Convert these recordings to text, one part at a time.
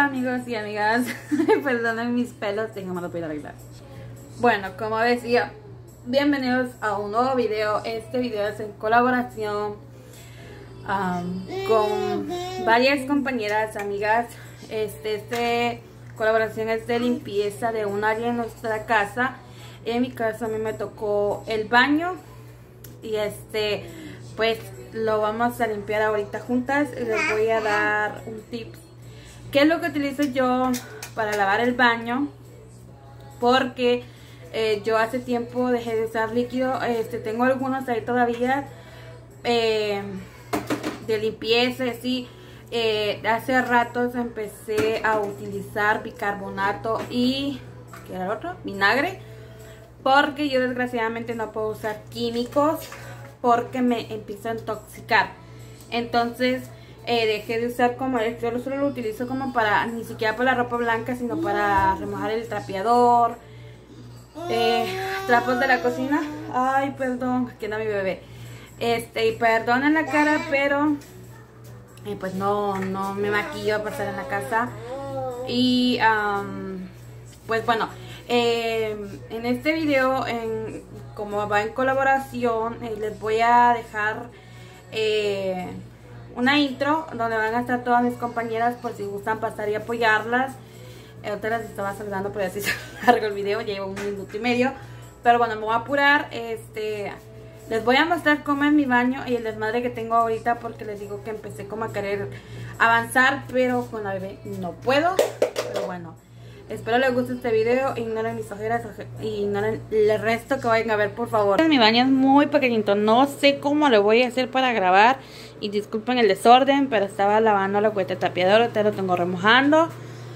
amigos y amigas, perdonen mis pelos, déjenme lo voy a arreglar. Bueno, como decía, bienvenidos a un nuevo video. Este video es en colaboración con varias compañeras, amigas. Esta colaboración es de limpieza de un área en nuestra casa. En mi caso a mí me tocó el baño y pues lo vamos a limpiar ahorita juntas. Les voy a dar un tip. ¿Qué es lo que utilizo yo para lavar el baño? Porque yo hace tiempo dejé de usar líquido. Tengo algunos ahí todavía de limpieza, sí. Hace ratos empecé a utilizar bicarbonato y ¿qué era el otro? Vinagre, porque yo desgraciadamente no puedo usar químicos porque me empiezo a intoxicar. Entonces dejé de usar como yo solo lo utilizo como para, ni siquiera para la ropa blanca, sino para remojar el trapeador, trapos de la cocina. Ay, perdón, aquí anda mi bebé. Y perdonen la cara, pero pues no me maquillo para estar en la casa. Y pues bueno, en este video, como va en colaboración, les voy a dejar una intro donde van a estar todas mis compañeras por si gustan pasar y apoyarlas. Ahorita las estaba saludando, pero así se largo el video, llevo 1 minuto y medio. Pero bueno, me voy a apurar. Les voy a mostrar cómo es mi baño y el desmadre que tengo ahorita, porque les digo que empecé como a querer avanzar, pero con la bebé no puedo. Pero bueno, espero les guste este video. Ignoren mis ojeras, ignoren el resto que vayan a ver, por favor. Mi baño es muy pequeñito, no sé cómo lo voy a hacer para grabar. Y disculpen el desorden, pero estaba lavando la cubeta de tapiador, ahorita lo tengo remojando.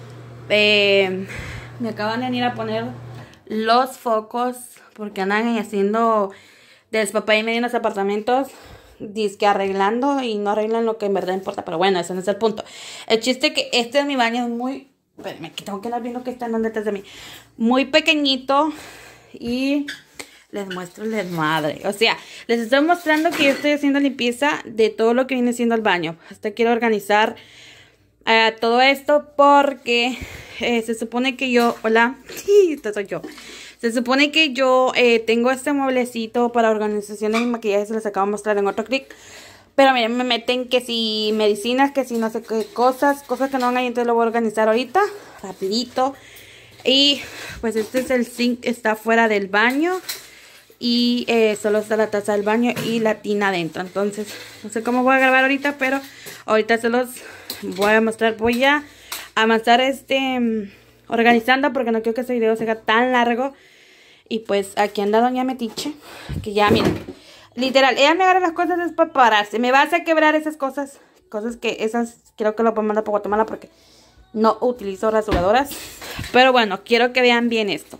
Me acaban de venir a poner los focos porque andan haciendo despapá y medio en los apartamentos, dizque arreglando y no arreglan lo que en verdad importa. Pero bueno, ese no es el punto. El chiste que este es mi baño, es muy... Espérame, aquí tengo que andar viendo que están detrás de mí. Muy pequeñito y les muestro el desmadre. O sea, les estoy mostrando que yo estoy haciendo limpieza de todo lo que viene siendo el baño. Hasta quiero organizar todo esto porque se supone que yo... Hola, esta soy yo. Se supone que yo tengo este mueblecito para organización de mi maquillaje. Se los acabo de mostrar en otro clic. Pero miren, me meten que si medicinas, que si no sé qué cosas que no van ahí. Entonces lo voy a organizar ahorita, rapidito. Y pues este es el zinc, está fuera del baño. Y solo está la taza del baño y la tina adentro. Entonces no sé cómo voy a grabar ahorita, pero ahorita se los voy a mostrar. Voy a avanzar organizando porque no quiero que este video sea tan largo. Y pues aquí anda doña Metiche, que ya miren, literal, ella me agarra las cosas es para pararse. Me vas a quebrar esas cosas que esas creo que lo puedo mandar para Guatemala porque no utilizo rasuradoras. Pero bueno, quiero que vean bien esto.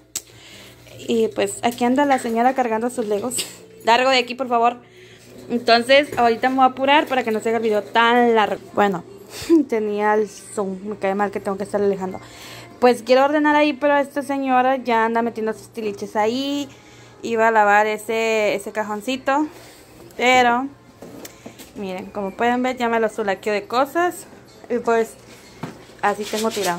Y pues aquí anda la señora cargando sus legos. Largo de aquí, por favor. Entonces ahorita me voy a apurar para que no se haga el video tan largo. Bueno, tenía el zoom, me cae mal que tengo que estar alejando. Pues quiero ordenar ahí, pero esta señora ya anda metiendo sus tiliches ahí. Iba a lavar ese cajoncito, pero miren, como pueden ver ya me lo sulaqueo de cosas. Y pues así tengo tirado.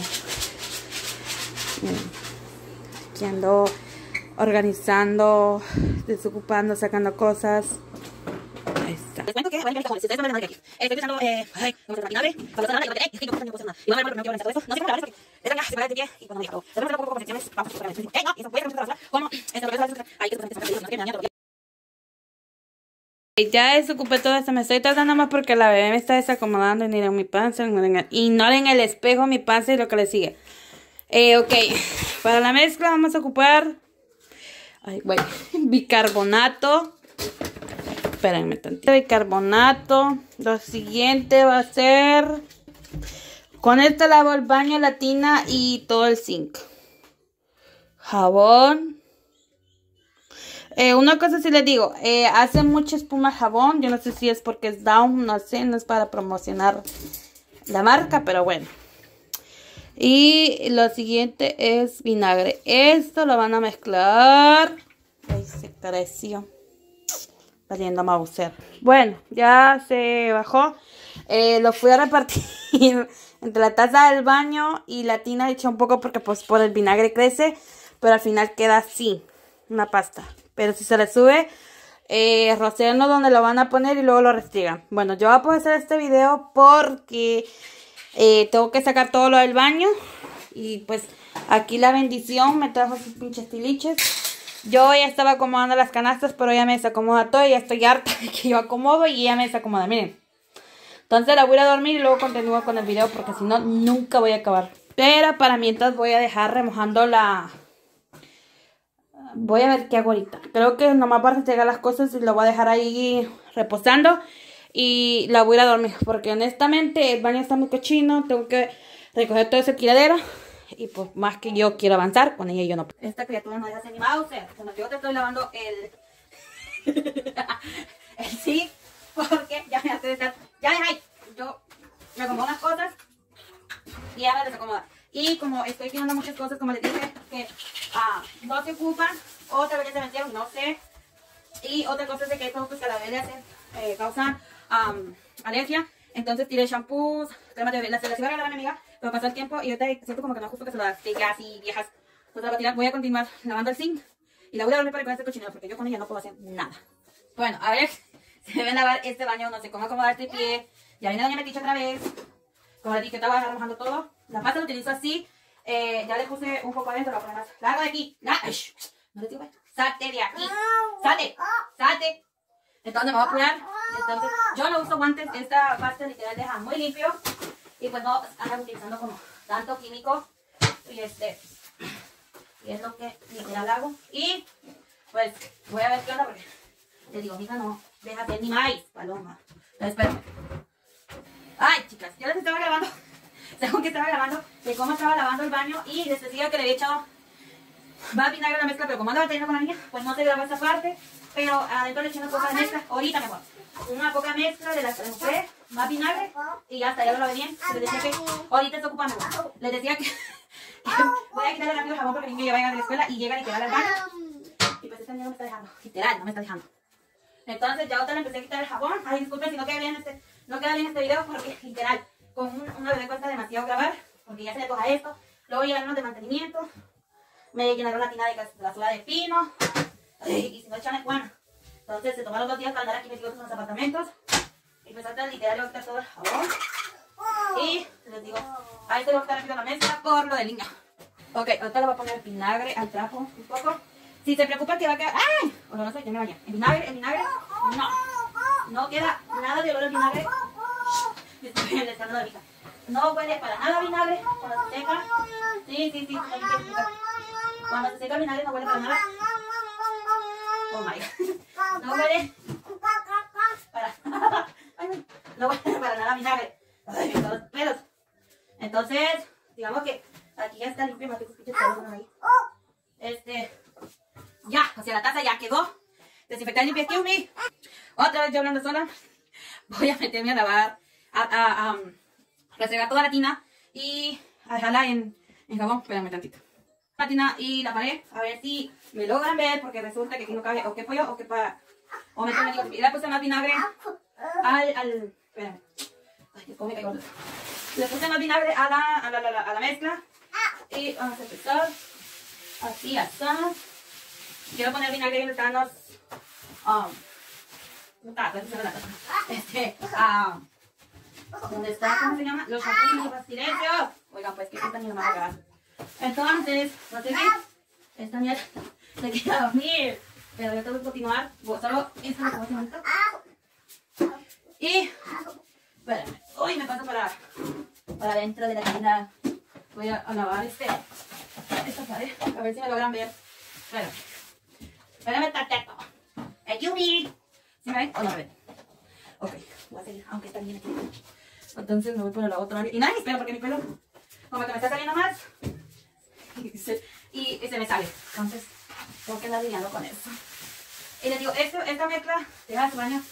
Miren, aquí ando organizando, desocupando, sacando cosas. Ahí está. Les cuento que voy a limpiar el cajón. Si ustedes no ven nada aquí. Estoy usando como se vinagre para no hacer nada. Y yo no puedo hacer nada. Y vamos a ver lo que quiero organizar todo esto. No sé cómo lavar esto. Es dañar, se puede de pie y cuando me acabo. Tenemos un poco de secciones. Vamos a superar. No, y eso voy a hacer mucho como esto lo que es la hay que superar. No quiero dañar. Ya desocupé todo esto. Me estoy tratando más porque la bebé me está desacomodando. Y miren mi panza. Ignoren el espejo, mi panza y lo que le sigue. Ok. Para la mezcla vamos a ocupar bicarbonato. Espérenme tantito. Bicarbonato. Lo siguiente va a ser... Con esto lavo el baño, la tina y todo el zinc. Jabón. Una cosa sí les digo. Hace mucha espuma el jabón. Yo no sé si es porque es Down. No sé. No es para promocionar la marca. Pero bueno. Y lo siguiente es vinagre. Esto lo van a mezclar. Ay, se creció. Valiendo Mauser. Bueno, ya se bajó. Lo fui a repartir entre la taza del baño y la tina. Le eché un poco porque pues por el vinagre crece, pero al final queda así, una pasta. Pero si se le sube, rocéenlo donde lo van a poner y luego lo restriegan. Bueno, yo voy a poder hacer este video porque tengo que sacar todo lo del baño. Y pues aquí la bendición me trajo sus pinches tiliches. Yo ya estaba acomodando las canastas, pero ella me desacomoda todo y ya estoy harta de que yo acomodo y ella me desacomoda, miren. Entonces la voy a dormir y luego continúo con el video porque si no, nunca voy a acabar. Pero para mientras voy a dejar remojando la... Voy a ver qué hago ahorita. Creo que nomás para entregar las cosas y lo voy a dejar ahí reposando. Y la voy a ir a dormir porque honestamente el baño está muy cochino. Tengo que recoger todo ese tiradero. Y pues más que yo quiero avanzar, con ella yo no puedo. Esta criatura no deja ser ni Mauser. Cuando yo te estoy lavando el... el sí, porque ya me hace estar... Ya deja, yo me acomodo las cosas y ya me desacomoda. Y como estoy tirando muchas cosas, como les dije, que no se ocupan, otra vez se vencieron, no sé. Y otra cosa es de que hay productos que a la vez le hacen, causan alergia. Entonces tiré shampoos, cremas de bebé, se las iba a regalar a mi amiga, pero pasó el tiempo y ahorita siento como que no es justo que se las dé ya así viejas. Pues la voy a tirar, voy a continuar lavando el zinc y la voy a dormir para que no esté cochinero porque yo con ella no puedo hacer nada. Bueno, a ver, se deben lavar este baño, no sé cómo acomodar este pie. Ya viene doña Metiche otra vez. Como les dije, estaba remojando todo. La pasta la utilizo así. Ya le puse un poco adentro, lo voy a poner más. Largo de aquí. No les digo esto. Salte de aquí. Salte. Salte. Entonces me voy a apurar. Entonces, yo no uso guantes. Esta pasta literal deja muy limpio. Y pues no andan utilizando como tanto químico. Y y es lo que literal hago. Y pues voy a ver qué onda porque les digo, mija, no deja hacer ni maíz, paloma. Espera. Ay, chicas, yo les estaba grabando. Según que estaba grabando de cómo estaba lavando el baño. Y les decía que le había echado más vinagre a la mezcla. Pero como andaba teniendo con la niña, pues no se grabó esa parte. Pero adentro le eché una poca de mezcla. Ahorita mejor. Una poca mezcla de la que le mostré. Más vinagre. Y ya está, ya lo lavé bien. Les decía que ahorita se ocupa mejor. Les decía que voy a quitarle rápido el jabón porque el niño ya va a llegar de la escuela y llega literal al baño. Y pues esta niña no me está dejando. Literal, no me está dejando. Entonces ya otra le empecé a quitar el jabón. Ay, disculpen si no queda bien este video porque literal, con una bebé cuesta demasiado grabar. Porque ya se le coja esto. Luego llegaron los de mantenimiento. Me llenaron la tina de basura de pino. Y si no echan es bueno. Entonces se tomaron 2 días para andar aquí metidos en los apartamentos. Y pues ahorita literal le voy a quitar todo el jabón. Y les digo, ahí se lo voy a quitar rápido la mezcla por lo del niño. Ok, ahorita le voy a poner vinagre al trapo un poco. Si se preocupa que va a quedar... ¡Ay! O no sé, ya me bañé. El vinagre, no. No queda nada de olor al vinagre. Le está dando la vista. No huele para nada a vinagre cuando se seca. Sí. Cuando se seca el vinagre no huele para nada. Oh my god. No huele para nada. No huele para nada a vinagre. Ay, todos los pelos. Entonces, digamos que aquí ya está limpio. Más que escuches todo ahí. Ya, o sea, la taza ya quedó. Desinfectar y limpiar. Excuse me. Otra vez yo hablando sola. Voy a meterme a lavar, a restregar toda la tina y a dejarla en jabón. Espérame tantito. La tina y la pared, a ver si me logran ver, porque resulta que aquí no cabe o que pollo o que para... O meterme digo, y le puse más vinagre espérame. Ay, ¿cómo me caigo? Le puse más vinagre a la mezcla. Y vamos a empezar. Así, así. Quiero poner vinagre en los granos. ¿Dónde está? ¿Cómo se llama? Los shampoos y silencio. Oigan, pues que esta niña me va a cagar. Entonces, no sé qué. Esta niña se queda a dormir. Pero yo tengo que continuar. Solo esto me como momento. Y, espérame. Hoy me paso para dentro de la tienda. Voy a lavar esta pared. A ver si me logran ver. Espérame tanto. Ayúdame. ¿Sí me ven o no me ven? Ok, voy a seguir, aunque está bien aquí. Entonces me voy por la otra área. Y nada, me espero porque mi pelo, como que me está saliendo más. Y se me sale. Entonces, tengo que andar lidiando con eso. Y les digo, esta mezcla deja su baño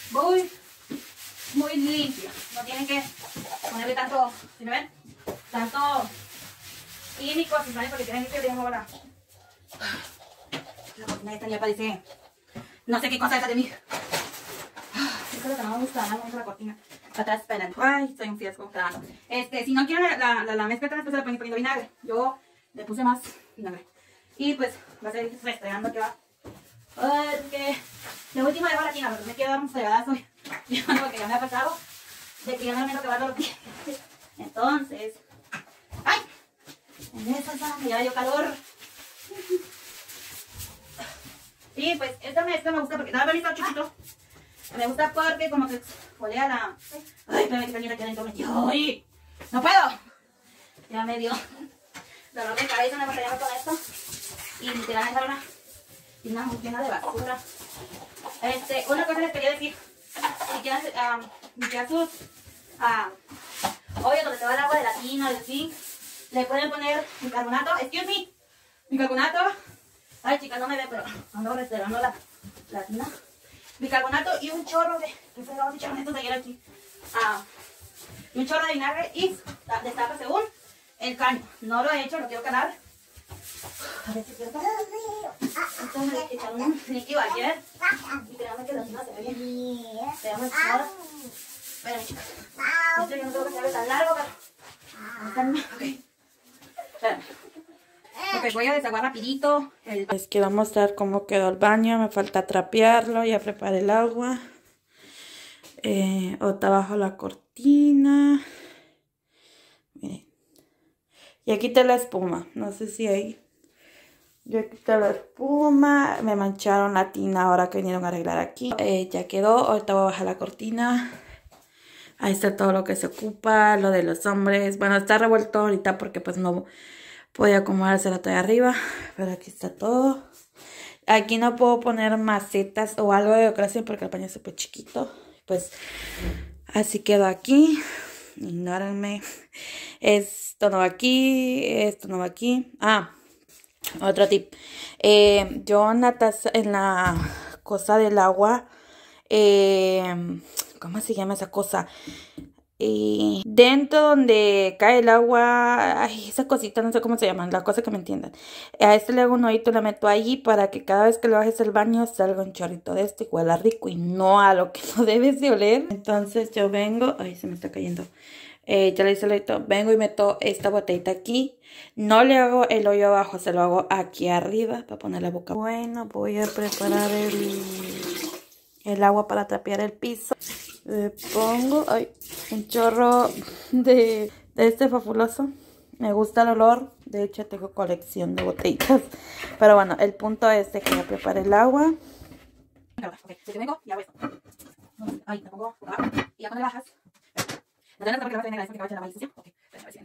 muy limpio. No tienen que ponerle tanto, ¿sí me ven? Tanto químico, ¿sí me ven? Porque tienen que dejar ahora. La cortina esta ya parece... No sé qué cosa es esa de mí. Eso es lo que no me gusta, no me gusta la cortina. Atrás, esperen. Ay, soy un fiasco grabando. Si no quieren la mezcla tan especial, le pueden ir poniendo vinagre. Yo le puse más vinagre. Y pues va a ser restregando que va. Ay, que de última dejo la tina, porque me quiero dar un fregadazo. Porque ya me ha pasado de que ya no me lo que va a dormir. Entonces, ¡ay! En esa zona me dio calor. Y pues esta mezcla me gusta porque nada bonito chiquito. Me gusta porque como que folea la... Ay, espérame que tenía aquí adentro metido. ¡Ay! ¡No puedo! Ya me dio dolor de cabeza, me pasaría con esto. Y literal esa una tina muy llena de basura. Una cosa les quería decir. Si quieren limpiar sus obvio donde se va el agua de la tina y así, le pueden poner bicarbonato. Excuse me. Bicarbonato. Ay, chicas, no me ve, pero ando restaurando la tina. Bicarbonato y un chorro de... ¿Qué fregados echaron estos de ayer aquí? Y un chorro de vinagre y destapa según el caño. No lo he hecho, lo quiero calar. A ver si quiero calar. Entonces me echaron un líquido ayer. Y créanme que la tina se ve bien. Se ve muy clara. Espérenme, chicas. Yo no creo que se ve tan largo, pero... Ok. Espérenme. Ok, voy a desaguar rapidito. Les quiero mostrar cómo quedó el baño. Me falta trapearlo. Ya preparé el agua. Otra abajo la cortina. Miren. Ya quité la espuma. No sé si ahí. Yo quité la espuma. Me mancharon la tina ahora que vinieron a arreglar aquí. Ya quedó. Ahorita voy a bajar la cortina. Ahí está todo lo que se ocupa. Lo de los hombres. Bueno, está revuelto ahorita porque pues no... Podía acomodarse la de arriba, pero aquí está todo. Aquí no puedo poner macetas o algo de decoración porque el baño es súper chiquito. Pues así quedó aquí. Ignórenme. Esto no va aquí, esto no va aquí. Otro tip. Yo en la cosa del agua, ¿cómo se llama esa cosa? Y dentro donde cae el agua, ay, esa cosita, no sé cómo se llama, la cosa que me entiendan. A este le hago un hoyito, la meto ahí para que cada vez que le bajes el baño salga un chorrito de esto y huela rico y no a lo que no debes de oler. Entonces yo vengo, ay, se me está cayendo. Ya le hice el hoyito, vengo y meto esta botellita aquí. No le hago el hoyo abajo, se lo hago aquí arriba para poner la boca. Bueno, voy a preparar el agua para trapear el piso. Le pongo un chorro de este fabuloso. Me gusta el olor. De hecho tengo colección de botellitas. Pero bueno, el punto es de que ya preparé el agua. Ok, si te vengo y hago esto. Ahí te pongo. Y ya cuando le bajas. No te porque no va a tener que va a echar la malicia. Ok, a ver si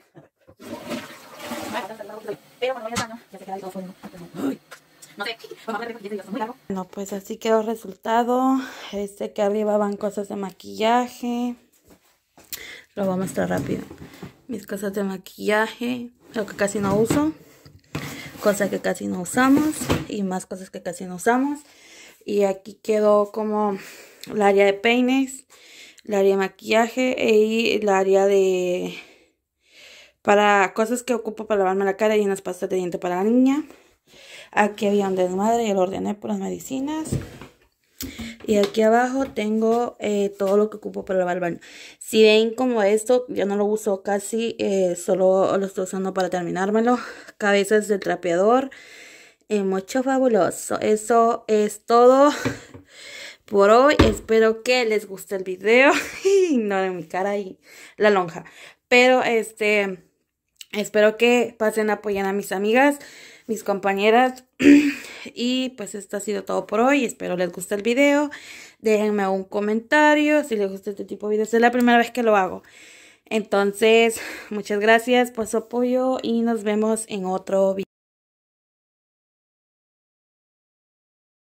pero cuando vaya al baño ya se queda ahí todo fuego. No sé, muy largo. Bueno, pues así quedó el resultado. Que arriba van cosas de maquillaje. Lo voy a mostrar rápido. Mis cosas de maquillaje, lo que casi no uso, cosas que casi no usamos y más cosas que casi no usamos. Y aquí quedó como el área de peines, el área de maquillaje y el área de... para cosas que ocupo para lavarme la cara y unas pastas de diente para la niña. Aquí había un desmadre y lo ordené por las medicinas. Y aquí abajo tengo todo lo que ocupo para lavar el baño. Si ven como esto, yo no lo uso casi, solo lo estoy usando para terminármelo. Cabezas del trapeador. Mucho fabuloso. Eso es todo por hoy. Espero que les guste el video. Ignoren mi cara y la lonja. Pero espero que pasen a apoyar a mis amigas, mis compañeras. Y pues esto ha sido todo por hoy. Espero les guste el video. Déjenme un comentario si les gusta este tipo de videos. Es la primera vez que lo hago. Entonces, muchas gracias por su apoyo y nos vemos en otro video.